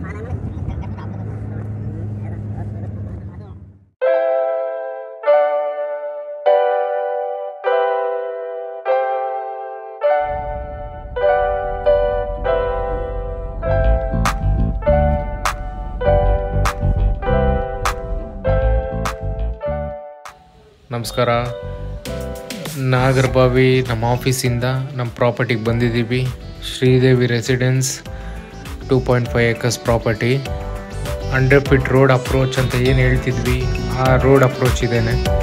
ನಮಸ್ಕಾರ. ನಾಗರಬಾವಿ ನಮ್ಮ ಆಫೀಸಿಂದ ನಮ್ಮ ಪ್ರಾಪರ್ಟಿಗೆ ಬಂದಿದ್ದೀವಿ. ಶ್ರೀದೇವಿ ರೆಸಿಡೆನ್ಸ್ 2.5 acres ಪ್ರಾಪರ್ಟಿ. 100 feet ರೋಡ್ ಅಪ್ರೋಚ್ ಅಂತ ಏನು ಹೇಳ್ತಿದ್ವಿ, ಆ ರೋಡ್ ಅಪ್ರೋಚ್ ಇದೇನೆ.